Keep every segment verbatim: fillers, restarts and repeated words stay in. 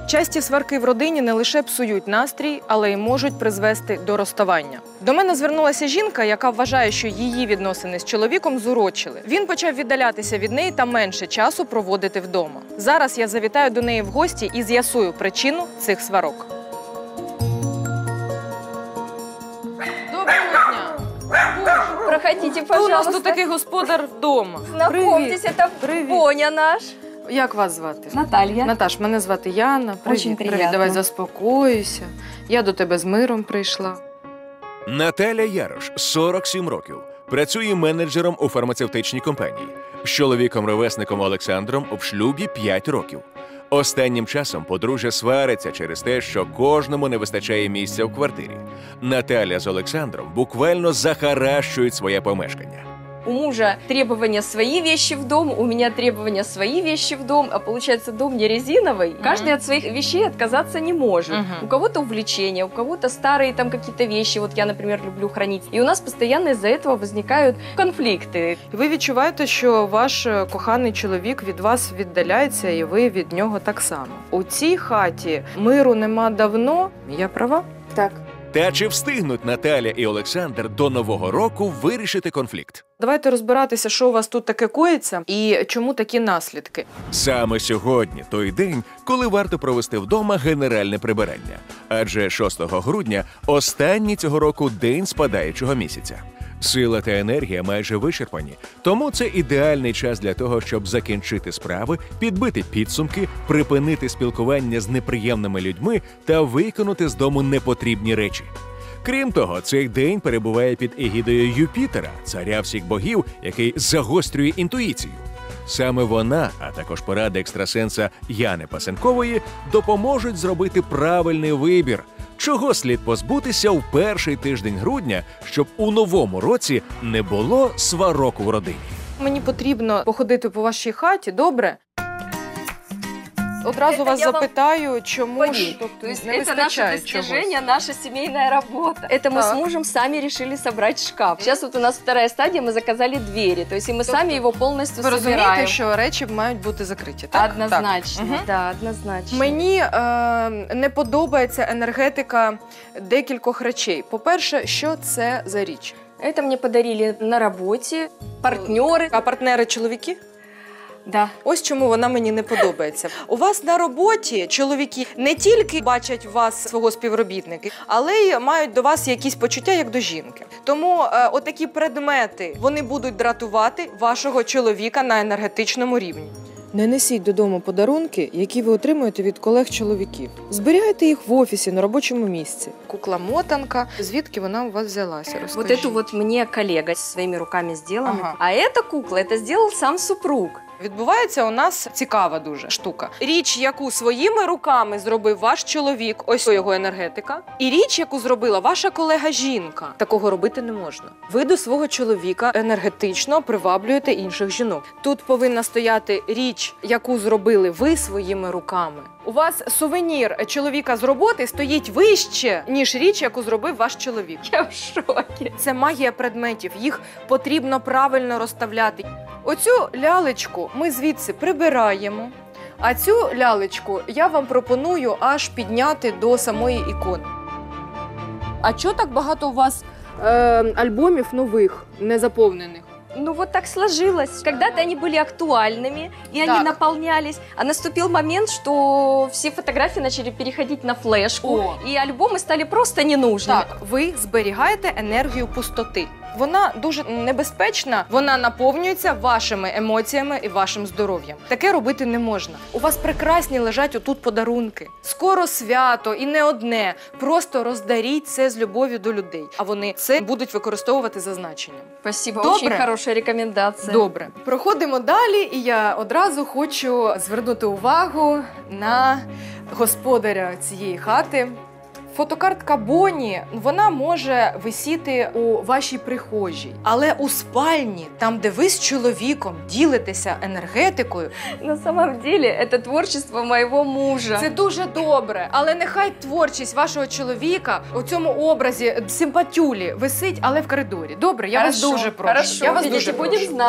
Часті сварки в родині не лише псують настрій, але й можуть призвести до розставання. До мене звернулася жінка, яка вважає, що її відносини з чоловіком зурочили. Він почав віддалятися від неї та менше часу проводити вдома. Зараз я завітаю до неї в гості і з'ясую причину цих сварок. Доброго дня! Проходите, Хто у пожалуйста. нас тут такий господар вдома? Знакомьтесь, это Привіт. Боня наш. Як вас звати? Наталья. Наташ, мене звати Яна. Привіт. Очень Привіт, приємно. давай заспокоюйся. Я до тебе з миром прийшла. Наталя Ярош, сорок сім років. Працює менеджером у фармацевтичній компанії. З чоловіком-ровесником Олександром в шлюбі п'ять років. Останнім часом подружжя свариться через те, що кожному не вистачає місця в квартирі. Наталя з Олександром буквально захаращують своє помешкання. У мужа требования свои вещи в дом, у меня требования свои вещи в дом, а получается дом не резиновый. Mm-hmm. Каждый от своих вещей отказаться не может. Mm-hmm. У кого-то увлечения, у кого-то старые там какие-то вещи, вот я, например, люблю хранить. И у нас постоянно из-за этого возникают конфликты. Ви відчуваєте, що ваш коханий чоловік від вас віддаляється, і ви від нього так само. У цій хаті миру нема давно. Я права? Так. Та чи встигнуть Наталя і Олександр до Нового року вирішити конфлікт? Давайте розбиратися, що у вас тут таке коїться і чому такі наслідки. Саме сьогодні той день, коли варто провести вдома генеральне прибирання. Адже шостого грудня – останній цього року день спадаючого місяця. Сила та енергія майже вичерпані, тому це ідеальний час для того, щоб закінчити справи, підбити підсумки, припинити спілкування з неприємними людьми та викинути з дому непотрібні речі. Крім того, цей день перебуває під егідою Юпітера, царя всіх богів, який загострює інтуїцію. Саме вона, а також поради екстрасенса Яни Пасенкової, допоможуть зробити правильний вибір, чого слід позбутися в перший тиждень грудня, щоб у новому році не було сварок у родині. Мені потрібно походити по вашій хаті, добре? Одразу Это вас я вам запитаю, чому ж То есть не это наше вистачає достижение, чогось. наша семейная работа. Это мы Так. с мужем сами решили собрать шкаф. Сейчас вот у нас вторая стадия, мы заказали двери. То есть и мы сами его полностью Ви собираем. розумієте, що речі мають бути закриті, так? Однозначно, Так. Мгм. да, однозначно. Мені е, не подобається енергетика декількох речей. По-перше, що це за річ? Это мне подарили на работе партнеры. А партнери чоловіки? Да. Ось чому вона мені не подобається. У вас на роботі чоловіки не тільки бачать вас свого співробітника, але й мають до вас якісь почуття, як до жінки. Тому е, отакі предмети, вони будуть дратувати вашого чоловіка на енергетичному рівні. Не несіть додому подарунки, які ви отримуєте від колег-чоловіків. Зберігайте їх в офісі, на робочому місці. Кукла-мотанка, звідки вона у вас взялася? Вот Розкажіть. эту вот мне коллега своими руками сделана. Ага. А эта кукла, это сделал сам супруг. Відбувається у нас цікава дуже штука. Річ, яку своїми руками зробив ваш чоловік, ось його енергетика, і річ, яку зробила ваша колега-жінка. Такого робити не можна. Ви до свого чоловіка енергетично приваблюєте інших жінок. Тут повинна стояти річ, яку зробили ви своїми руками. У вас сувенір чоловіка з роботи стоїть вище, ніж річ, яку зробив ваш чоловік. Я в шоке. Це магія предметів, їх потрібно правильно розставляти. Оцю лялечку ми звідси прибираємо, а цю лялечку я вам пропоную аж підняти до самої ікони. А чого так багато у вас е, альбомів нових, незаповнених? Ну вот так сложилось. Когда-то они были актуальными, и Так. они наполнялись. А наступил момент, что все фотографии начали переходить на флешку, О. и альбомы стали просто ненужными. Так, ви зберігаєте енергію пустоти. Вона дуже небезпечна, вона наповнюється вашими емоціями і вашим здоров'ям. Таке робити не можна. У вас прекрасні лежать отут подарунки. Скоро свято і не одне. Просто роздаріть це з любов'ю до людей. А вони це будуть використовувати за значенням. Спасибо, Добре. очень хорошая рекомендация. Добре. Проходимо далі, і я одразу хочу звернути увагу на господаря цієї хати. Фотокартка Боні, вона може висіти у вашій прихожій, але у спальні, там, де ви з чоловіком ділитеся енергетикою, На самом деле, это творчество моего мужа. це дуже добре. Але нехай творчість вашого чоловіка у цьому образі симпатюлі висить, але в коридорі. Добре, я Хорошо, вас дуже прошу. хорошо. Я вас Видите, дуже будем прошу. знать. Так.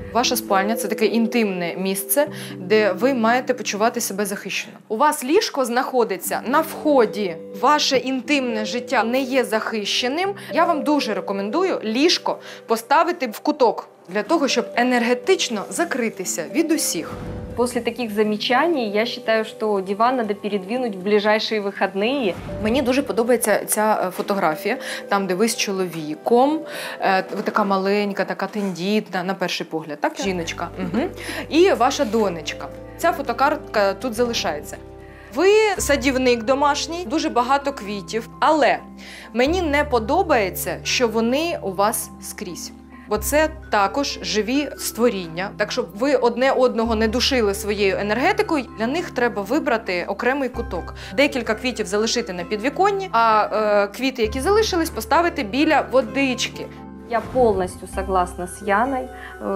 Ваша спальня – це таке інтимне місце, де ви маєте почувати себе захищено. У вас ліжко знаходиться на вході. Ваше інтимне життя не є захищеним. Я вам дуже рекомендую ліжко поставити в куток для того, щоб енергетично закритися від усіх. После таких замечаний я считаю, что диван надо передвинуть в ближайшие выходные. Мені дуже подобається ця фотографія, там, де ви з чоловіком, е, ви така маленька, така тендітна, на перший погляд, так, жіночка? Угу. І ваша донечка. Ця фотокартка тут залишається. Ви садівник домашній, дуже багато квітів, але мені не подобається, що вони у вас скрізь. Бо це також живі створіння. Так, щоб ви одне одного не душили своєю енергетикою, для них треба вибрати окремий куток. Декілька квітів залишити на підвіконні, а е, квіти, які залишились, поставити біля водички. Я полностью согласна с Яной.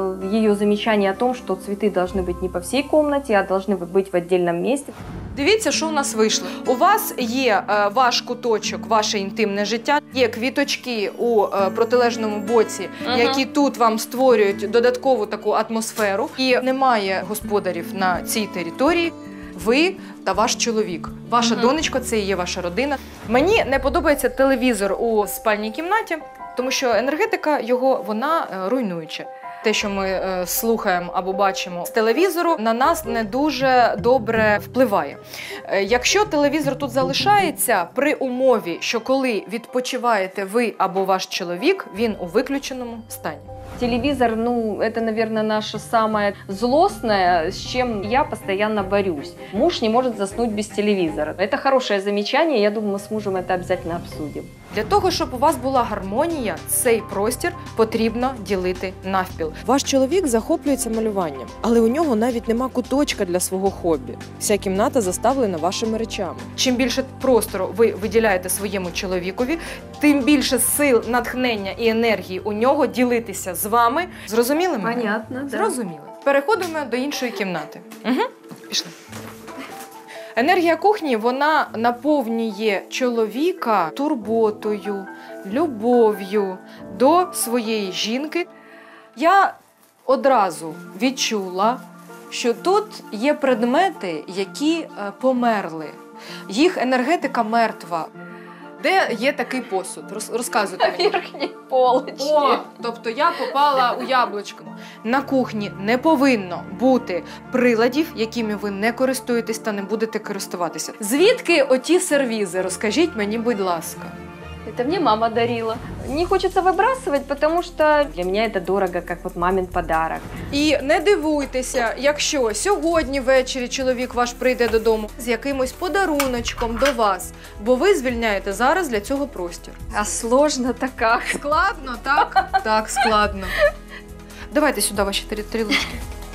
Ее замечание о том, что цветы должны быть не по всей комнате, а должны быть в отдельном месте. Дивіться, що у нас вийшло. У вас є е, ваш куточок, ваше інтимне життя, є квіточки у е, протилежному боці, Ага. які тут вам створюють додаткову таку атмосферу. І немає господарів на цій території. Ви та ваш чоловік. Ваша Ага. донечка – це і є ваша родина. Мені не подобається телевізор у спальній кімнаті, тому що енергетика його, вона е, руйнуюча. Те, що ми е, слухаємо або бачимо з телевізору, на нас не дуже добре впливає. Е, якщо телевізор тут залишається, при умові, що коли відпочиваєте ви або ваш чоловік, він у виключеному стані. Телевизор, ну, это, наверное, наше самое злостное, с чем я постоянно борюсь. Муж не может заснуть без телевизора. Это хорошее замечание, я думаю, мы с мужем это обязательно обсудим. Для того, щоб у вас була гармонія, цей простір потрібно ділити навпіл. Ваш чоловік захоплюється малюванням, але у нього навіть нема куточка для свого хобі. Вся кімната заставлена вашими речами. Чим більше простору ви виділяєте своєму чоловікові, тим більше сил, натхнення і енергії у нього ділитися з вами. Зрозуміли мене? Понятно, да. Зрозуміли. Переходимо до іншої кімнати. Угу. Пішли. Енергія кухні, вона наповнює чоловіка турботою, любов'ю до своєї жінки. Я одразу відчула, що тут є предмети, які е, померли. Їх енергетика мертва. Де є такий посуд? Роз- Розказуйте На мені. верхней полочке. О, тобто я попала у яблучко. На кухні не повинно бути приладів, якими ви не користуєтесь та не будете користуватися. Звідки оті сервізи? Розкажіть мені, будь ласка. Это мне мама дарила. Не хочется выбрасывать, потому что для меня это дорого, как вот мамин подарок. І не дивуйтеся, якщо сьогодні ввечері чоловік ваш прийде додому з якимось подаруночком до вас, бо ви звільняєте зараз для цього простір. А сложно-то как? Складно, так? Так, складно. Давайте сюди ваші три трілочки.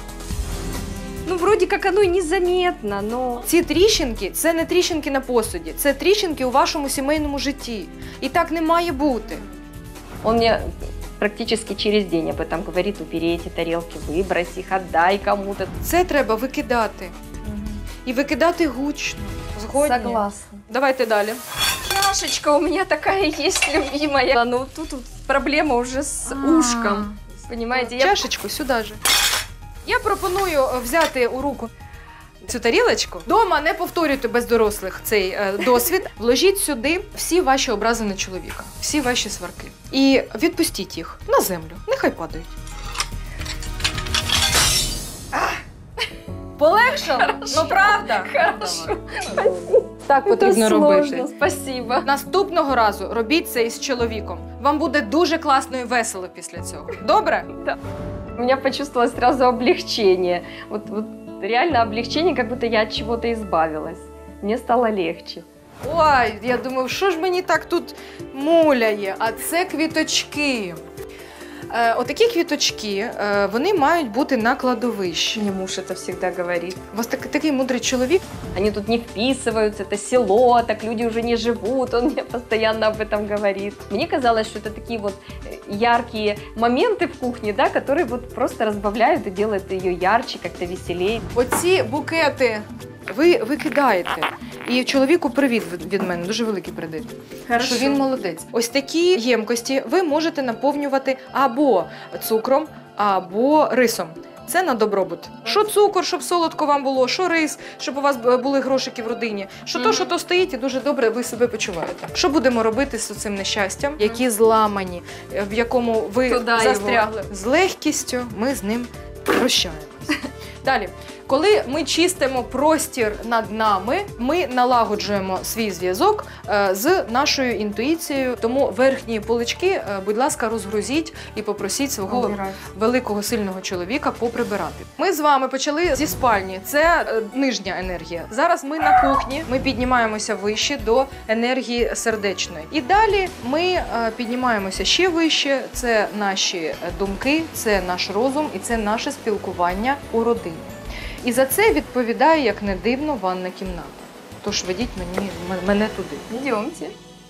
Ну, вроде как оно и незаметно, но... Ці тріщинки – це не тріщинки на посуді, це тріщинки у вашому сімейному житті. І так не має бути. Он мне практически через день об этом говорит: убери эти тарелки, выбрось их, отдай кому-то. Це треба викидати. І викидати гучно. Згодні? Согласна. Давайте далі. Чашечка у меня такая есть любимая. Ну, тут, тут проблема уже с ушком. Понимаете, я... Чашечку сюди же. Я пропоную взяти у руку цю тарілочку. Дома не повторюйте без дорослих цей е, досвід. Вложіть сюди всі ваші образи на чоловіка, всі ваші сварки. І відпустіть їх на землю. Нехай падають. Полегшало? Ну правда? Хорошо. Так потрібно Это робити. сложно, спасибо. Наступного разу робіть це із чоловіком. Вам буде дуже класно і весело після цього. Добре? У меня почувствовалось сразу облегчение. Вот, вот реально облегчение, как будто я от чего-то избавилась. Мне стало легче. Ой, я думаю, що ж мені так тут муляє? А це квіточки. Е, отакі квіточки, е, вони мають бути на кладовищі. Мне муж это всегда говорит. У вас так, такий мудрий чоловік. Они тут не вписываются, это село, так люди уже не живут, он мне постоянно об этом говорит. Мне казалось, что это такие вот яркие моменты в кухне, да, которые вот просто разбавляют и делают ее ярче, как-то веселее. Оці букети ви викидаєте. І чоловіку привіт від, від мене, дуже великий передать. Що він молодець. Ось такі ємкості ви можете наповнювати або цукром, або рисом. Це на добробут. Що цукор, щоб солодко вам було, що рис, щоб у вас були грошики в родині. Що то, що то стоїть, і дуже добре ви себе почуваєте. Що будемо робити з цим нещастям, які зламані, в якому ви Туди застрягли? З легкістю ми з ним прощаємося. Далі. Коли ми чистимо простір над нами, ми налагоджуємо свій зв'язок е, з нашою інтуїцією. Тому верхні полички, е, будь ласка, розгрузіть і попросіть свого Убирать. великого сильного чоловіка поприбирати. Ми з вами почали зі спальні. Це е, нижня енергія. Зараз ми на кухні, ми піднімаємося вище до енергії сердечної. І далі ми е, піднімаємося ще вище. Це наші думки, це наш розум і це наше спілкування у родині. І за це відповідає, як не дивно, ванна кімната. Тож ведіть мені, мене туди. Идемте.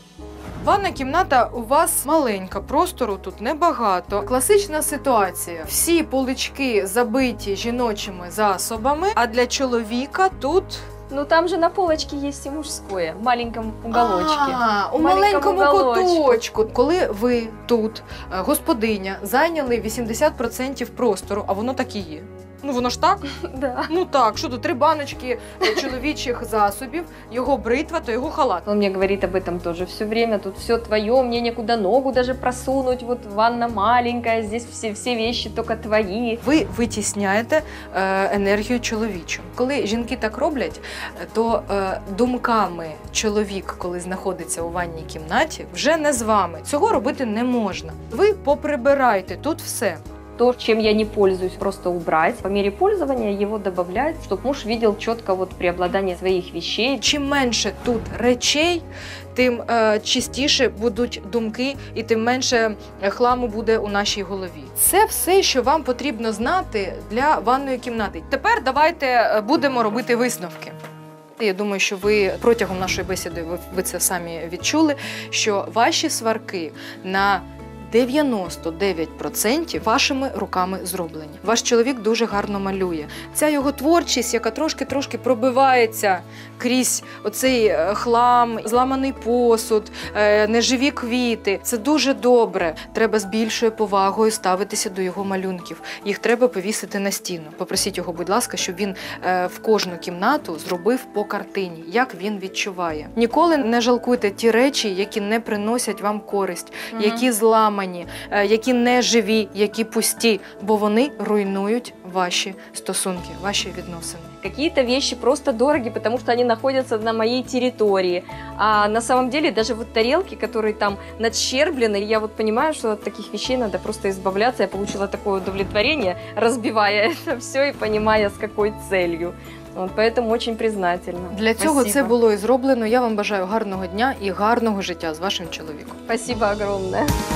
Ванна кімната у вас маленька, простору тут небагато. Класична ситуація. Всі полички забиті жіночими засобами, а для чоловіка тут... Ну там же на полочке есть и мужское, в маленьком уголочке. А, у В маленькому маленькому куточку. Коли ви тут, е, господиня, зайняли вісімдесят відсотків простору, а воно так і є. Ну воно ж так? Да. Ну так, що тут три баночки е, чоловічих засобів, його бритва, то його халат. Он мне говорит об этом тоже все время. Тут все твое, мне некуда ногу даже просунуть. Вот ванна маленькая, здесь все, все вещи только твои. Ви витісняєте е, енергію чоловічу. Коли жінки так роблять, то е, думками чоловік, коли знаходиться у ванній кімнаті, вже не з вами. Цього робити не можна. Ви поприбирайте тут все. То, чем я не пользуюсь, просто убрать. По мере пользования его добавлять, чтобы муж видел четко вот преобладание своих вещей. Чим менше тут речей, тим е, чистіше будуть думки і тим менше хламу буде у нашій голові. Це все, що вам потрібно знати для ванної кімнати. Тепер давайте будемо робити висновки. Я думаю, що ви протягом нашої бесіди ви, ви це самі відчули, що ваші сварки на дев'яносто дев'ять відсотків вашими руками зроблені. Ваш чоловік дуже гарно малює. Ця його творчість, яка трошки-трошки пробивається крізь оцей хлам, зламаний посуд, неживі квіти. Це дуже добре. Треба з більшою повагою ставитися до його малюнків. Їх треба повісити на стіну. Попросіть його, будь ласка, щоб він в кожну кімнату зробив по картині, як він відчуває. Ніколи не жалкуйте ті речі, які не приносять вам користь, угу. які зламані, які не живі, які пусті, бо вони руйнують ваші стосунки, ваші відносини. Какие-то вещи просто дороги, потому что они находятся на моей территории. А на самом деле даже вот тарелки, которые там надщерблены, я вот понимаю, что от таких вещей надо просто избавляться. Я получила такое удовлетворение, разбивая это все и понимая, с какой целью. Вот, поэтому очень признательна. Для цього Спасибо. Це було і зроблено. Я вам бажаю гарного дня і гарного життя з вашим чоловіком. Спасибо огромное.